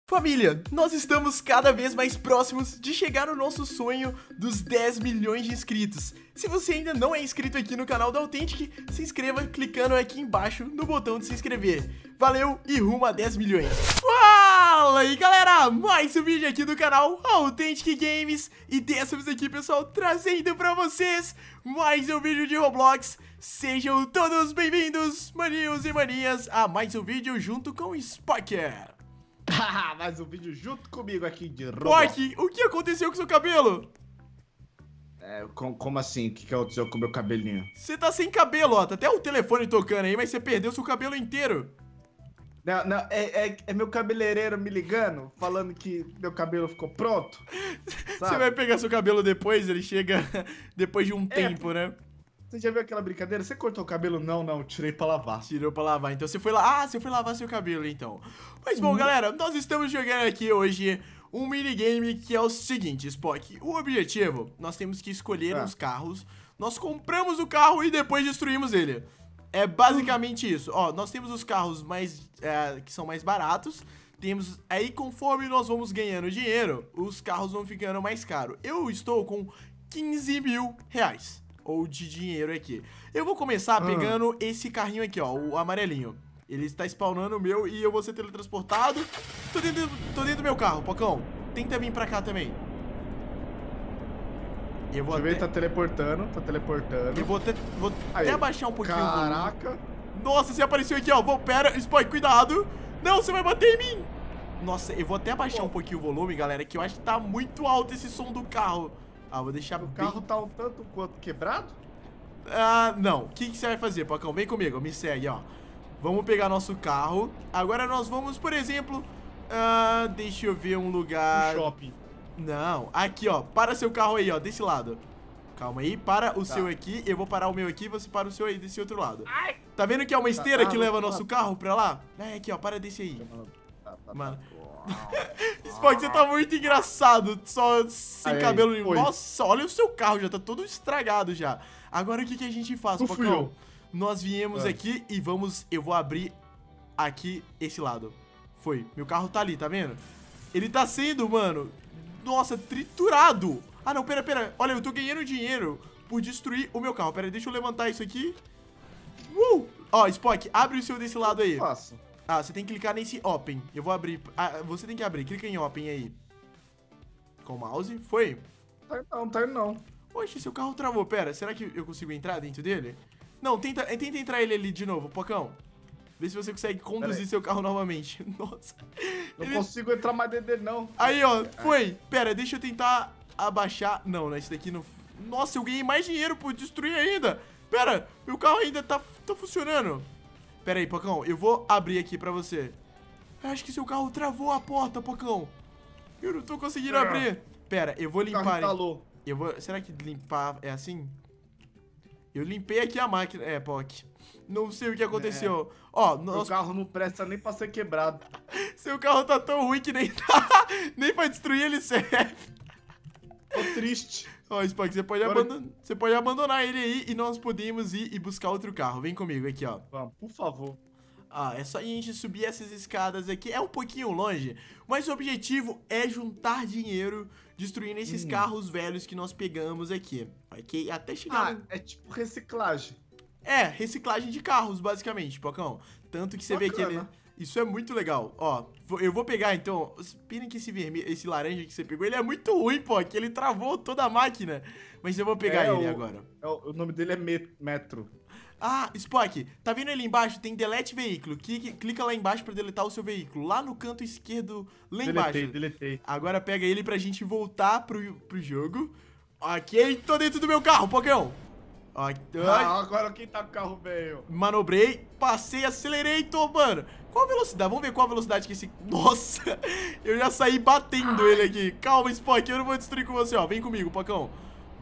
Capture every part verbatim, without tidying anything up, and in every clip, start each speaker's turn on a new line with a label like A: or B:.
A: Família, nós estamos cada vez mais próximos de chegar no nosso sonho dos dez milhões de inscritos. Se você ainda não é inscrito aqui no canal da Authentic, se inscreva clicando aqui embaixo no botão de se inscrever. Valeu e rumo a dez milhões. Fala aí galera, mais um vídeo aqui do canal Authentic Games. E dessa vez aqui pessoal, trazendo pra vocês mais um vídeo de Roblox. Sejam todos bem-vindos, maninhos e maninhas, a mais um vídeo junto com o Spocker.
B: Mais um vídeo junto comigo aqui de Roblox.
A: Spock, o que aconteceu com seu cabelo?
B: É, com, como assim? O que, que aconteceu com o meu cabelinho?
A: Você tá sem cabelo, ó. Tá até o telefone tocando aí, mas você perdeu seu cabelo inteiro.
B: Não, não, é, é, é meu cabeleireiro me ligando, falando que meu cabelo ficou pronto.
A: Você vai pegar seu cabelo depois, ele chega depois de um é, tempo, né?
B: Você já viu aquela brincadeira? Você cortou o cabelo? Não, não, tirei pra lavar.
A: Tirou pra lavar, então você foi lá. Ah, você foi lavar seu cabelo, então. Mas bom, hum. galera, nós estamos jogando aqui hoje um minigame que é o seguinte, Spock. O objetivo, nós temos que escolher ah. uns carros. Nós compramos o carro e depois destruímos ele. É basicamente hum. isso. Ó, nós temos os carros mais é, que são mais baratos. Temos aí, conforme nós vamos ganhando dinheiro, os carros vão ficando mais caros. Eu estou com quinze mil reais. Ou de dinheiro aqui. Eu vou começar pegando ah. esse carrinho aqui, ó, o amarelinho. Ele está spawnando o meu e eu vou ser teletransportado. Tô dentro, tô dentro do meu carro, Pocão. Tenta vir pra cá também. Eu vou
B: até...
A: até...
B: tá teleportando, tá teleportando.
A: Eu vou até, vou até abaixar um pouquinho.
B: Caraca.
A: Nossa, você apareceu aqui, ó. Vou, pera, Spock, cuidado. Não, você vai bater em mim. Nossa, eu vou até abaixar oh. um pouquinho o volume, galera, que eu acho que tá muito alto esse som do carro. Ah, vou deixar
B: o
A: bem...
B: carro tá um tanto quanto quebrado?
A: Ah, não. O que, que você vai fazer, Pacão? Vem comigo, me segue, ó. Vamos pegar nosso carro. Agora nós vamos, por exemplo... Ah, deixa eu ver um lugar...
B: Um shopping.
A: Não, aqui, ó. Para seu carro aí, ó, desse lado. Calma aí, para o
B: tá.
A: seu aqui. Eu vou parar o meu aqui, você para o seu aí, desse outro lado.
B: Ai.
A: Tá vendo que é uma esteira
B: tá,
A: que
B: ah,
A: leva
B: tá.
A: nosso carro pra lá? É, aqui, ó, para desse aí.
B: Tá, tá,
A: Mano...
B: tá.
A: Spock, você tá muito engraçado, só sem
B: aí,
A: cabelo nenhum.
B: foi.
A: Nossa, olha o seu carro, já tá todo estragado já. Agora o que, que a gente faz, Pocão? Nós viemos é. aqui e vamos, eu vou abrir aqui esse lado. Foi, meu carro tá ali, tá vendo? Ele tá sendo, mano, nossa, triturado. Ah não, pera, pera, olha, eu tô ganhando dinheiro por destruir o meu carro. Pera, deixa eu levantar isso aqui. Uh! Ó, Spock, abre o seu desse lado aí.
B: Faço.
A: Ah, você tem que clicar nesse Open. Eu vou abrir. Ah, você tem que abrir. Clica em Open aí. Com o mouse. Foi?
B: Tá não, tá não.
A: Oxe, seu carro travou. Pera, será que eu consigo entrar dentro dele? Não, tenta, tenta entrar ele ali de novo, Pocão. Vê se você consegue conduzir seu carro novamente. Nossa.
B: Não
A: ele...
B: consigo entrar mais dentro dele, não.
A: Aí, ó. Foi. Pera, deixa eu tentar abaixar. Não, né? Esse daqui não... Nossa, eu ganhei mais dinheiro por destruir ainda. Pera, meu carro ainda tá, tá funcionando. Pera aí, Pocão, eu vou abrir aqui pra você. Eu acho que seu carro travou a porta, Pocão. Eu não tô conseguindo é. abrir. Pera, eu vou limpar. Eu vou... Será que limpar é assim? Eu limpei aqui a máquina. É, Poc. Não sei o que aconteceu. É. Ó,
B: Meu
A: nosso...
B: carro não presta nem pra ser quebrado.
A: Seu carro tá tão ruim que nem tá... nem pra destruir ele serve.
B: Tô triste.
A: Ó, Spock, você pode,
B: Agora...
A: abandonar, você pode abandonar ele aí e nós podemos ir e buscar outro carro. Vem comigo aqui, ó.
B: Vamos, por favor.
A: Ah, é só a gente subir essas escadas aqui. É um pouquinho longe, mas o objetivo é juntar dinheiro destruindo esses hum. carros velhos que nós pegamos aqui. Ok? Até chegar...
B: Ah, no... é tipo reciclagem.
A: É, reciclagem de carros, basicamente, Pocão. Tanto que você Bacana. vê que ele... Isso é muito legal. Ó, eu vou pegar, então... Pena que esse vermelho, esse laranja que você pegou, ele é muito ruim, pô. Que ele travou toda a máquina. Mas eu vou pegar
B: é,
A: ele
B: o,
A: agora.
B: É, o nome dele é Metro.
A: Ah, Spock, tá vendo ali embaixo? Tem delete veículo. Clique, clica lá embaixo pra deletar o seu veículo. Lá no canto esquerdo, lá
B: deletei,
A: embaixo.
B: Deletei, deletei.
A: Agora pega ele pra gente voltar pro, pro jogo. Ok, tô dentro do meu carro, Pocão.
B: Ah, agora quem tá com o carro velho?
A: Manobrei, passei, acelerei, tô, mano. Qual a velocidade? Vamos ver qual a velocidade que esse... Nossa, eu já saí batendo Ai. ele aqui. Calma, Spock, eu não vou destruir com você, ó. Vem comigo, Pocão.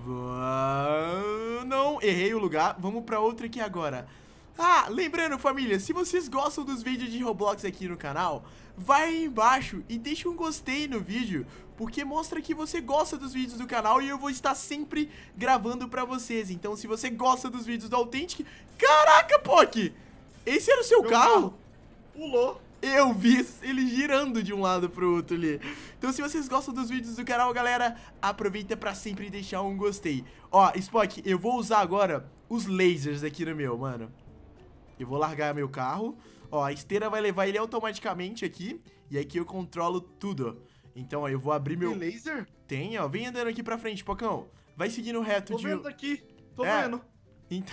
A: Não, errei o lugar. Vamos pra outra aqui agora. Ah, lembrando, família, se vocês gostam dos vídeos de Roblox aqui no canal, vai aí embaixo e deixa um gostei no vídeo, porque mostra que você gosta dos vídeos do canal e eu vou estar sempre gravando pra vocês. Então, se você gosta dos vídeos do Authentic... Caraca, Poc! Esse era o seu
B: Meu
A: carro?
B: carro pulou.
A: Eu vi ele girando de um lado pro outro ali. Então se vocês gostam dos vídeos do canal, galera, aproveita pra sempre deixar um gostei. Ó, Spock, eu vou usar agora os lasers aqui no meu, mano. Eu vou largar meu carro. Ó, a esteira vai levar ele automaticamente aqui. E aqui eu controlo tudo. Então, ó, eu vou abrir meu...
B: Tem laser?
A: Tem, ó. Vem andando aqui pra frente, Pocão. Vai seguindo reto.
B: Tô
A: de...
B: vendo aqui. Tô
A: é.
B: vendo.
A: Então,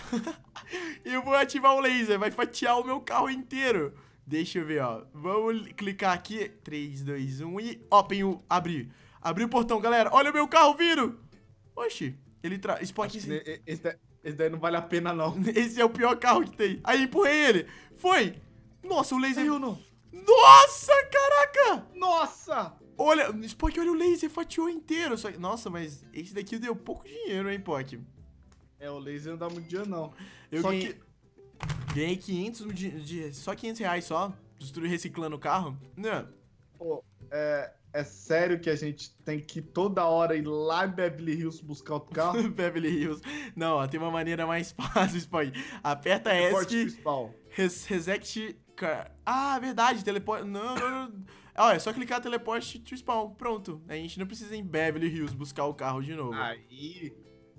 A: eu vou ativar o laser. Vai fatiar o meu carro inteiro. Deixa eu ver, ó. Vamos clicar aqui. três, dois, um e... Open o... Abrir. Abrir o portão, galera. Olha o meu carro vindo. Oxi. Ele traz... Spock...
B: Esse, esse, daí, esse daí não vale a pena, não.
A: Esse é o pior carro que tem. Aí, empurrei ele. Foi. Nossa, o laser...
B: Saiu, não.
A: Nossa, caraca.
B: Nossa.
A: Olha, Spock, olha o laser. Fatiou inteiro. Só... Nossa, mas esse daqui deu pouco dinheiro, hein, Spock?
B: É, o laser não dá muito dinheiro, não.
A: Eu
B: Só
A: ganhei...
B: que...
A: Ganhei quinhentos de, de, só quinhentos reais só, destruir reciclando o carro. Não.
B: Pô, é, é sério que a gente tem que toda hora ir lá em Beverly Hills buscar outro carro?
A: Beverly Hills. Não, ó, tem uma maneira mais fácil, Spock. Aperta S, res, reset car. Ah, verdade, teleporte. Não, não, não. Ó, é só clicar teleporte to spawn. Pronto. A gente não precisa ir em Beverly Hills buscar o carro de novo.
B: Aí...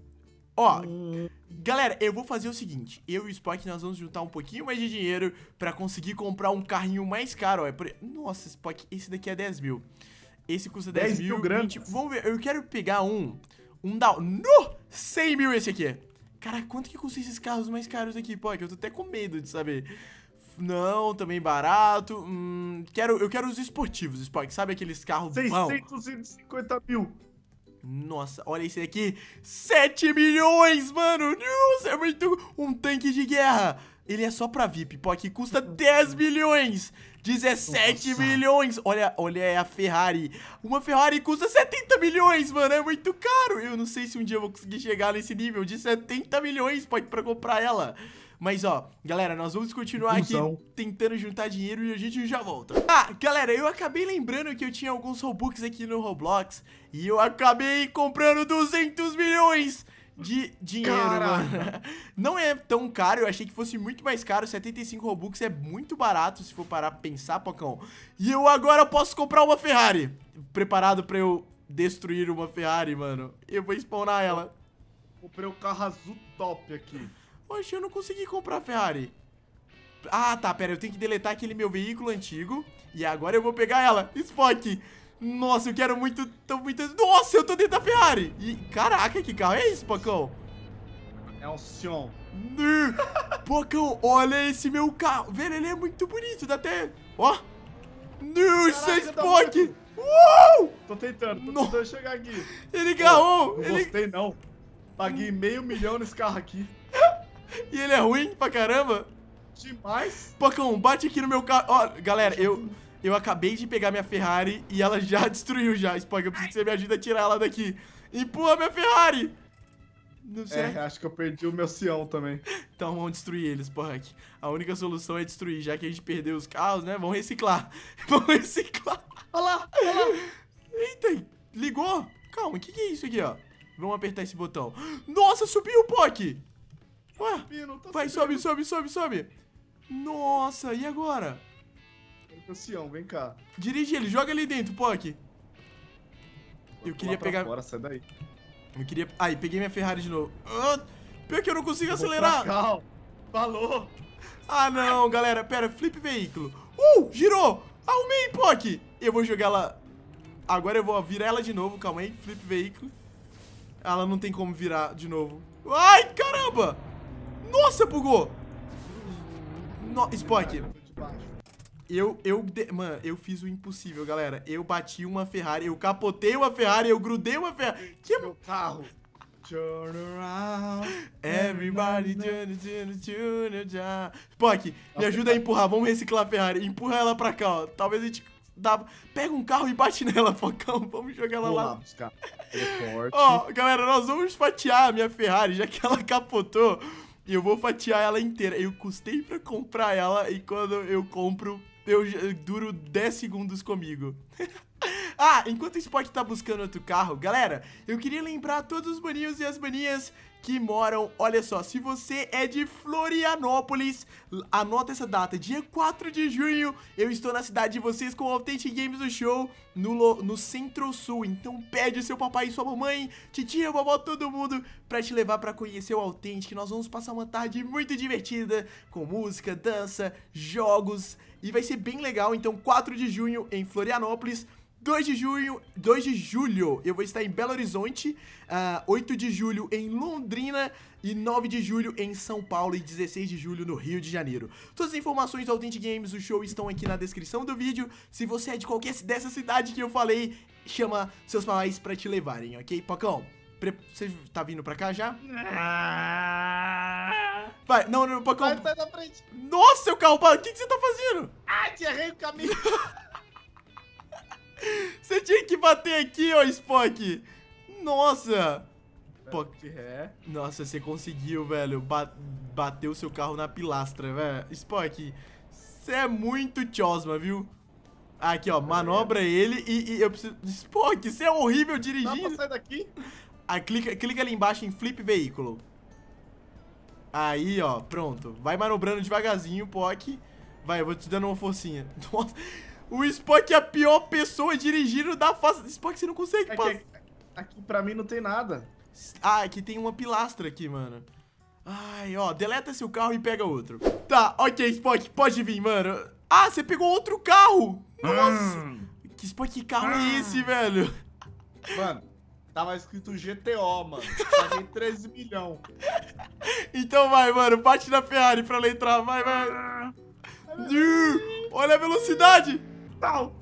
A: Ó, galera, eu vou fazer o seguinte. Eu e o Spock, nós vamos juntar um pouquinho mais de dinheiro pra conseguir comprar um carrinho mais caro, ó. É por... Nossa, Spock, esse daqui é dez mil. Esse custa dez mil. vinte... Vamos ver, eu quero pegar um... Um da... No! cem mil esse aqui. Cara, quanto que custa esses carros mais caros aqui, Spock? Eu tô até com medo de saber. Não, também barato. Hum, quero, eu quero os esportivos, Spock. Sabe aqueles carros...
B: seiscentos e cinquenta mil.
A: Nossa, olha esse aqui, sete milhões, mano, nossa, é muito... Um tanque de guerra, ele é só pra V I P, pô, que custa dez milhões, dezessete nossa. Milhões, olha, olha a Ferrari, uma Ferrari custa setenta milhões, mano, é muito caro, eu não sei se um dia eu vou conseguir chegar nesse nível de setenta milhões, pode, pra comprar ela. Mas, ó, galera, nós vamos continuar aqui tentando juntar dinheiro e a gente já volta. Ah, galera, eu acabei lembrando que eu tinha alguns Robux aqui no Roblox e eu acabei comprando duzentos milhões de dinheiro, Caraca. Mano. Não é tão caro, eu achei que fosse muito mais caro. setenta e cinco Robux é muito barato, se for parar pra pensar, Pocão. E eu agora posso comprar uma Ferrari. Preparado pra eu destruir uma Ferrari, mano. Eu vou spawnar ela.
B: Comprei o carro azul top aqui.
A: Oxe, eu não consegui comprar a Ferrari. Ah, tá, pera, eu tenho que deletar aquele meu veículo antigo. E agora eu vou pegar ela, Spock. Nossa, eu quero muito, tô muito... Nossa, eu tô dentro da Ferrari. E, caraca, que carro é esse, Pocão?
B: É um Sion.
A: Pocão, olha esse meu carro. Velho, ele é muito bonito, dá até... Ó. Nossa, Spock. Uh!
B: Tô tentando, tô
A: no...
B: tentando chegar aqui.
A: Ele agarrou.
B: Não
A: ele...
B: gostei, não. Paguei meio milhão nesse carro aqui.
A: E ele é ruim pra caramba?
B: Demais.
A: Pocão, bate aqui no meu carro. Ó, galera, eu, eu acabei de pegar minha Ferrari e ela já destruiu já. Spock, eu preciso que você me ajude a tirar ela daqui. Empurra minha Ferrari. Não sei.
B: É, acho que eu perdi o meu Sião também.
A: Então vamos destruir eles, Spock. A única solução é destruir, já que a gente perdeu os carros, né? Vamos reciclar. Vamos reciclar.
B: Olha lá, olha lá.
A: Eita, ligou? Calma, o que, que é isso aqui, ó? Vamos apertar esse botão. Nossa, subiu, Pock! Ué,
B: subindo, tá
A: vai,
B: subindo.
A: sobe, sobe, sobe, sobe. Nossa, e agora?
B: O Sião, vem cá.
A: Dirige ele, joga ali dentro, Pock. Eu queria pegar...
B: Fora, sai daí.
A: Eu queria... Aí, peguei minha Ferrari de novo. Ah, pior que eu não consigo acelerar.
B: Calma, falou.
A: Ah, não, galera. Pera, flip veículo. Uh, girou. Arrumei, Pock. Eu vou jogar ela... Agora eu vou virar ela de novo, calma aí. Flip veículo. Ela não tem como virar de novo. Ai, caramba. Nossa, bugou. No... Spock. Eu, eu, de... mano, eu fiz o impossível, galera. Eu bati uma Ferrari, eu capotei uma Ferrari, eu grudei uma Ferrari. Que
B: meu carro. Turn around.
A: Everybody turn, turn, turn, turn. Spock, me ajuda a empurrar. Vamos reciclar a Ferrari. Empurra ela pra cá, ó. Talvez a gente dá... Pega um carro e bate nela, Pocão. Vamos jogar ela
B: Vou
A: lá.
B: lá buscar. Teleporte.
A: Ó, galera, nós vamos fatiar a minha Ferrari, já que ela capotou. E eu vou fatiar ela inteira. Eu custei pra comprar ela e quando eu compro, eu duro dez segundos comigo. Ah, enquanto o Spock tá buscando outro carro, galera, eu queria lembrar todos os maninhos e as maninhas que moram, olha só, se você é de Florianópolis, anota essa data, dia quatro de junho, eu estou na cidade de vocês com o Authentic Games do Show, no, no Centro-Sul, então pede seu papai e sua mamãe, titia, vovó, todo mundo, pra te levar pra conhecer o Authentic, nós vamos passar uma tarde muito divertida, com música, dança, jogos, e vai ser bem legal, então quatro de junho em Florianópolis, dois de junho, dois de julho eu vou estar em Belo Horizonte, uh, oito de julho em Londrina e nove de julho em São Paulo e dezesseis de julho no Rio de Janeiro. Todas as informações do Authentic Games, o show, estão aqui na descrição do vídeo. Se você é de qualquer dessa cidade que eu falei, chama seus pais pra te levarem, ok? Pocão, você tá vindo pra cá já? Vai, não, não, Pocão.
B: Vai, sai da frente.
A: Nossa, seu carro, o que, que você tá fazendo?
B: Ah, te errei o caminho.
A: Você tinha que bater aqui, ó, Spock. Nossa. Pô,
B: é.
A: Nossa, você conseguiu, velho, ba bater o seu carro na pilastra, velho. Spock, você é muito chosma, viu? Aqui, ó, manobra é. ele e, e eu preciso... Spock, você é horrível dirigindo.
B: Dá pra sair daqui?
A: Ah, clica, clica ali embaixo em flip veículo. Aí, ó, pronto. Vai manobrando devagarzinho, Pock. Vai, eu vou te dando uma forcinha. Nossa... O Spock é a pior pessoa dirigindo da face. Spock, você não consegue
B: é
A: passar.
B: Aqui, aqui pra mim não tem nada.
A: Ah, aqui tem uma pilastra aqui, mano. Ai, ó, deleta seu carro e pega outro. Tá, ok, Spock, pode vir, mano. Ah, você pegou outro carro. Nossa. Hum. Que Spock, que carro hum. é esse, velho?
B: Mano, tava escrito G T O, mano. Paguei treze milhões.
A: Então vai, mano, bate na Ferrari pra ela entrar. Vai, vai. Olha a velocidade.
B: Tal.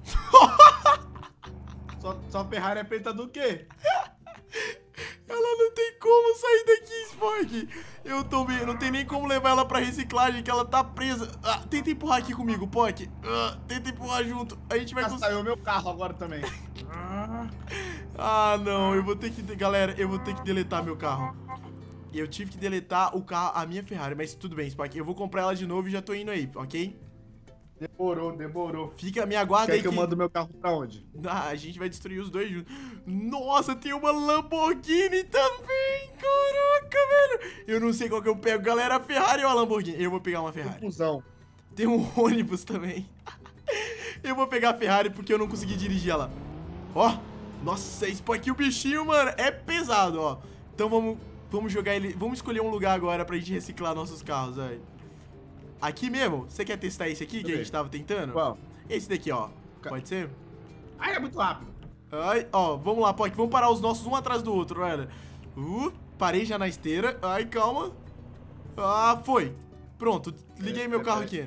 B: só, só Ferrari é feita do quê?
A: Ela não tem como sair daqui, Spock. Eu tô meio... Não tem nem como levar ela pra reciclagem, que ela tá presa. Ah, tenta empurrar aqui comigo, Pock. Ah, tenta empurrar junto. A gente vai...
B: Ah, saiu meu carro agora também.
A: Ah, não. Eu vou ter que... Galera, eu vou ter que deletar meu carro. Eu tive que deletar o carro, a minha Ferrari. Mas tudo bem, Spock. Eu vou comprar ela de novo e já tô indo aí, ok?
B: Demorou, demorou.
A: Fica, me aguarda
B: Quer
A: aí
B: que
A: que...
B: eu mando meu carro pra onde?
A: Ah, a gente vai destruir os dois juntos. Nossa, tem uma Lamborghini também. Caraca, velho. Eu não sei qual que eu pego. Galera, a Ferrari ou a Lamborghini? Eu vou pegar uma Ferrari.
B: Confusão.
A: Tem um ônibus também. Eu vou pegar a Ferrari porque eu não consegui dirigir ela. Ó, nossa, isso aqui o bichinho, mano, é pesado, ó. Então vamos, vamos jogar ele... Vamos escolher um lugar agora pra gente reciclar nossos carros, velho. Aqui mesmo? Você quer testar esse aqui que a gente tava tentando?
B: Qual?
A: Esse daqui, ó. Pode ser?
B: Ai, é muito rápido.
A: Ai, ó, vamos lá, Pock. Vamos parar os nossos um atrás do outro, olha. Uh, parei já na esteira. Ai, calma. Ah, foi. Pronto, liguei é, meu é, carro é. aqui.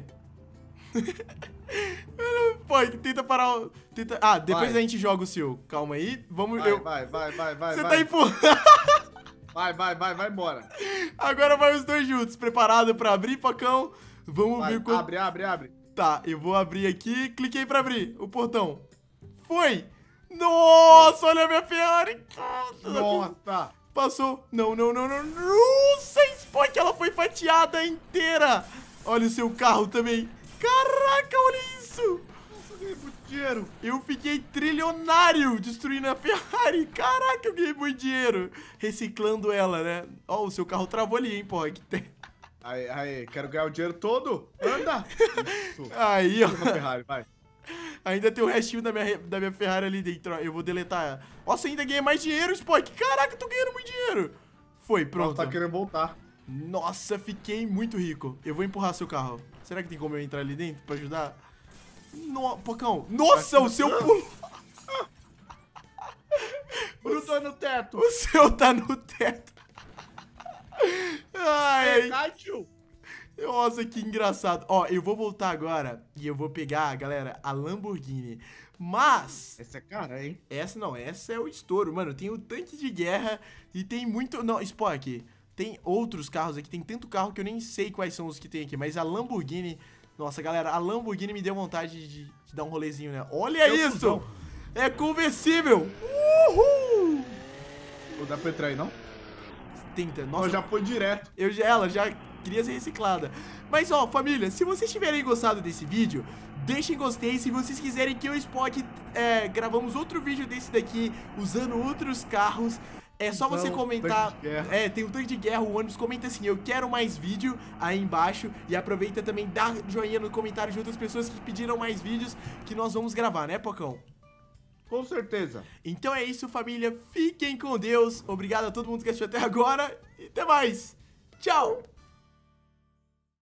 A: Pock, tenta parar o... Tenta... Ah, depois vai. A gente joga o seu. Calma aí. Vamos...
B: Vai,
A: eu...
B: vai, vai, vai, vai.
A: Você
B: vai.
A: tá empurrando.
B: Vai, vai, vai, vai embora.
A: Agora vai os dois juntos. Preparado pra abrir, Pocão? Vamos
B: vai,
A: ver quando...
B: Abre, abre, abre.
A: Tá, eu vou abrir aqui. Cliquei pra abrir o portão. Foi! Nossa, olha a minha Ferrari!
B: Nossa!
A: Passou. Não, não, não, não. Nossa, Spock, ela foi fatiada inteira. Olha o seu carro também. Caraca, olha isso.
B: Nossa, eu ganhei muito dinheiro.
A: Eu fiquei trilionário destruindo a Ferrari. Caraca, eu ganhei muito dinheiro reciclando ela, né? Ó, o seu carro travou ali, hein, Pock.
B: Aí, aí, quero ganhar o dinheiro todo. Anda! Isso.
A: Aí, ó.
B: Ferrari, vai.
A: Ainda tem o restinho da minha, da minha Ferrari ali dentro, ó. Eu vou deletar ela. Nossa, ainda ganhei mais dinheiro, Spock. Caraca, tô ganhando muito dinheiro. Foi, pronto.
B: Nossa, tá querendo voltar.
A: Nossa, fiquei muito rico. Eu vou empurrar seu carro. Será que tem como eu entrar ali dentro pra ajudar? No... Pocão. Nossa, o seu pulo.
B: O meu tá no teto.
A: O seu tá no teto. Ai,
B: ai. Tio.
A: Nossa, que engraçado. Ó, eu vou voltar agora e eu vou pegar, galera, a Lamborghini. Mas...
B: Essa é cara, hein?
A: Essa não, essa é o estouro. Mano, tem o tanque de guerra e tem muito... Não, Spock, tem outros carros aqui. Tem tanto carro que eu nem sei quais são os que tem aqui. Mas a Lamborghini... Nossa, galera, a Lamborghini me deu vontade de, de dar um rolezinho, né? Olha eu isso! Não. É conversível! Uhul!
B: Não dá pra entrar aí, não?
A: Tenta. Nossa,
B: eu já foi direto.
A: Eu já, ela já queria ser reciclada. Mas, ó, família, se vocês tiverem gostado desse vídeo, deixem gostei. Se vocês quiserem que eu e o Spock é, gravamos outro vídeo desse daqui, usando outros carros, é só
B: então,
A: você comentar.
B: Tanque de guerra.
A: É, tem um tanque de guerra, o ônibus. Comenta assim, eu quero mais vídeo aí embaixo. E aproveita também, dá joinha no comentário de outras pessoas que pediram mais vídeos que nós vamos gravar, né, Pocão?
B: Com certeza.
A: Então é isso, família. Fiquem com Deus. Obrigado a todo mundo que assistiu até agora. E até mais. Tchau.